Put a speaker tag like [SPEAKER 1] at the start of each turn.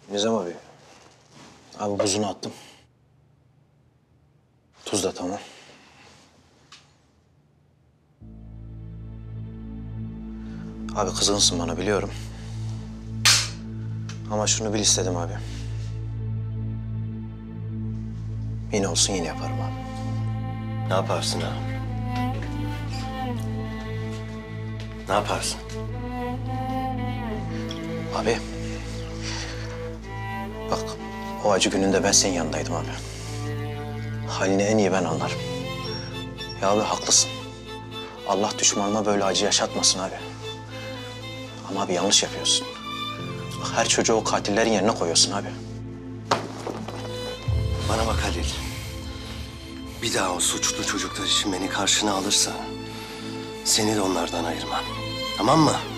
[SPEAKER 1] Nizam abi. Abi buzunu attım. Tuz da tamam. Abi kızgınsın bana biliyorum. Ama şunu bil istedim abi. Yine olsun yine yaparım abi.
[SPEAKER 2] Ne yaparsın ha? Ne yaparsın?
[SPEAKER 1] Abi. Bak o acı gününde ben senin yanındaydım abi. Halini en iyi ben anlarım. Ya abi haklısın. Allah düşmanıma böyle acı yaşatmasın abi. Ama abi yanlış yapıyorsun. Bak her çocuğu o katillerin yerine koyuyorsun abi.
[SPEAKER 2] Bana bak Halil. Bir daha o suçlu çocuklar için beni karşına alırsa... ...seni de onlardan ayırmam. Tamam mı?